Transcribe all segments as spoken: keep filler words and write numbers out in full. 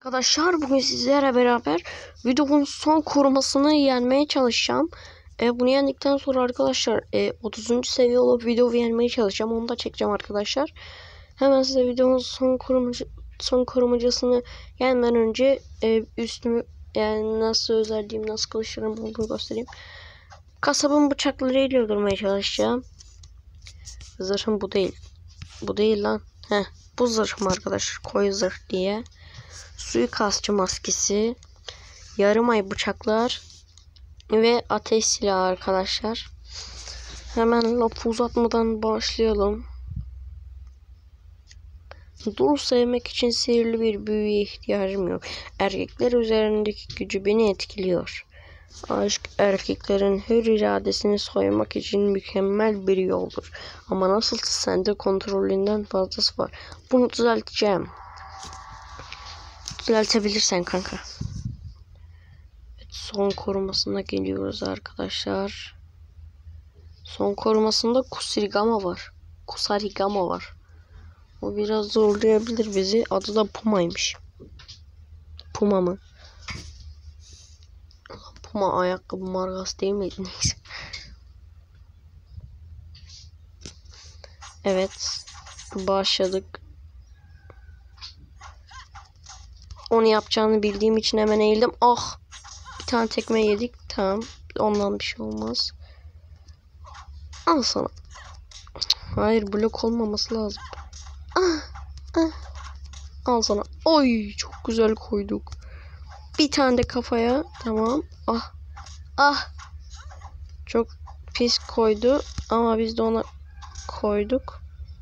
Arkadaşlar bugün sizlerle beraber videonun son korumasını yenmeye çalışacağım. E, bunu yendikten sonra arkadaşlar e, otuzuncu seviye olup video yenmeye çalışacağım. Onu da çekeceğim arkadaşlar. Hemen size videonun son korumacı, son korumacasını yenmeden önce e, üstümü yani nasıl özelliğim, nasıl kılıçlarım bulduğunu göstereyim. Kasabın bıçaklarıyla öldürmeye çalışacağım. Zırhım bu değil. Bu değil lan. Heh, bu zırhım arkadaşlar. Koyu zırh diye. Suikastçı maskesi, yarım ay bıçaklar ve ateş silahı arkadaşlar. Hemen lafı uzatmadan başlayalım. Duru sevmek için sihirli bir büyüye ihtiyacım yok. Erkekler üzerindeki gücü beni etkiliyor. Aşk erkeklerin hür iradesini soymak için mükemmel bir yoldur. Ama nasılsa sende kontrolünden fazlası var. Bunu düzelteceğim. Düzeltebilirsen kanka. Evet, son korumasına geliyoruz arkadaşlar. Son korumasında Kusarigama var. Kusarigama var. O biraz zorlayabilir bizi. Adı da Puma'ymış. Puma mı? Puma ayakkabı markası değil miydi? Neyse. Evet. Başladık. Onu yapacağını bildiğim için hemen eğildim. Ah! Bir tane tekme yedik. Tamam. Ondan bir şey olmaz. Al sana. Hayır, blok olmaması lazım. Ah! Ah! Al sana. Oy! Çok güzel koyduk. Bir tane de kafaya. Tamam. Ah! Ah! Çok pis koydu. Ama biz de ona koyduk.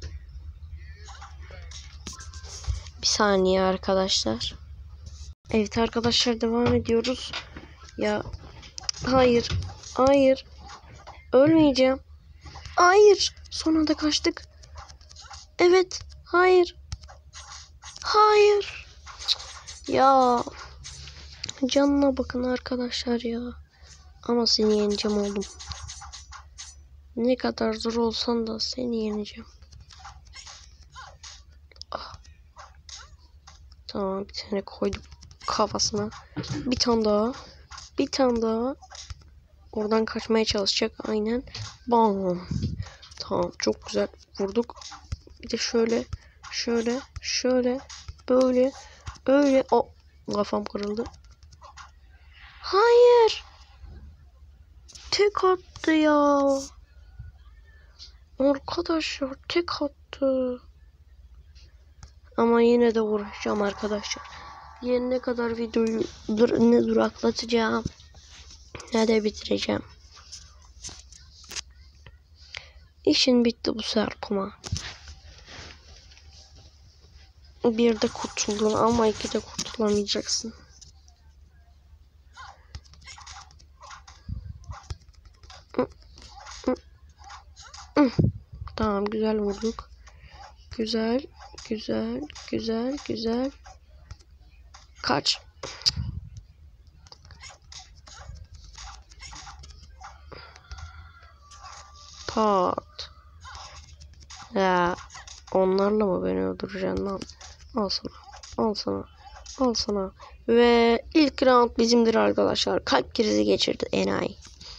Bir saniye arkadaşlar. Evet arkadaşlar, devam ediyoruz. Ya hayır. Hayır. Ölmeyeceğim. Hayır. Son anda kaçtık. Evet. Hayır. Hayır. Ya. Canına bakın arkadaşlar ya. Ama seni yeneceğim oğlum. Ne kadar zor olsan da seni yeneceğim. Ah. Tamam, bir tane koydum kafasına. Bir tane daha. Bir tane daha. Oradan kaçmaya çalışacak. Aynen. Bam. Tamam, çok güzel vurduk. Bir de şöyle. Şöyle. Şöyle. Böyle. Öyle. O. Kafam kırıldı. Hayır. Tek attı ya. Arkadaşlar tek attı. Ama yine de uğraşacağım arkadaşlar. Yine ne kadar videoyu dur ne duraklatacağım. Ne de bitireceğim. İşin bitti bu Serpuma. Bir de kurtuldun ama iki de kurtulamayacaksın. Tamam, güzel vurduk. Güzel, güzel, güzel, güzel. Kaç. Pat. Ya onlarla mı beni öldüreceksin lan? Al sana. Al sana. Al sana. Ve ilk round bizimdir arkadaşlar. Kalp krizi geçirdi enayi.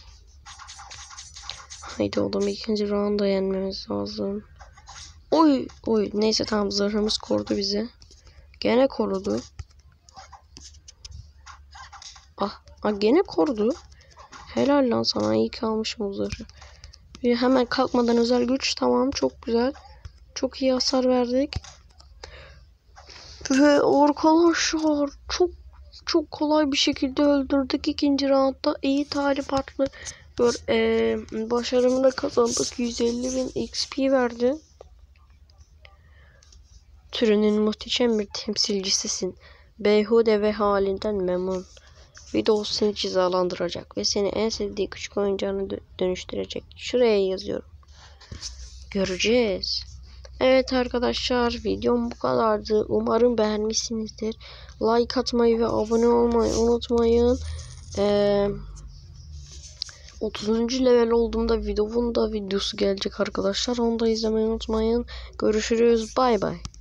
Haydi oğlum, ikinci rounda yenmemiz lazım. Oy oy. Neyse tamam, zırhımız korudu bizi. Gene korudu. Ah, ah gene korudu. Helal lan sana, iyi ki almışım o zırhı. Bir hemen kalkmadan özel güç, tamam, çok güzel. Çok iyi hasar verdik. Ve arkadaşlar çok çok kolay bir şekilde öldürdük ikinci roundda. İyi talimatlı gör, ee, başarımı da kazandık. yüz elli bin X P verdi. Türünün muhteşem bir temsilcisisin. Beyhude ve halinden memnun. Video seni cezalandıracak ve seni en sevdiği küçük oyuncağına dönüştürecek. Şuraya yazıyorum. Göreceğiz. Evet arkadaşlar, videom bu kadardı. Umarım beğenmişsinizdir. Like atmayı ve abone olmayı unutmayın. Ee, otuzuncu level olduğumda videonun da videosu gelecek arkadaşlar. Onu da izlemeyi unutmayın. Görüşürüz. Bay bay.